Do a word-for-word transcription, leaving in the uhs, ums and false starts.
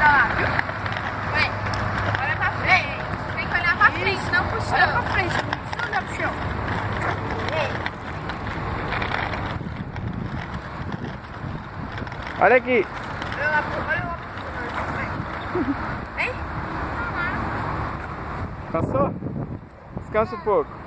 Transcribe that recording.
pra lá, viu? Vem. Olha pra frente. Tem que olhar pra frente, não pro chão. Olha pra frente, não precisa olhar pro chão. Ei. Olha aqui. Olha lá pro... Olha lá pro... Vem. Passou? Descansa um pouco.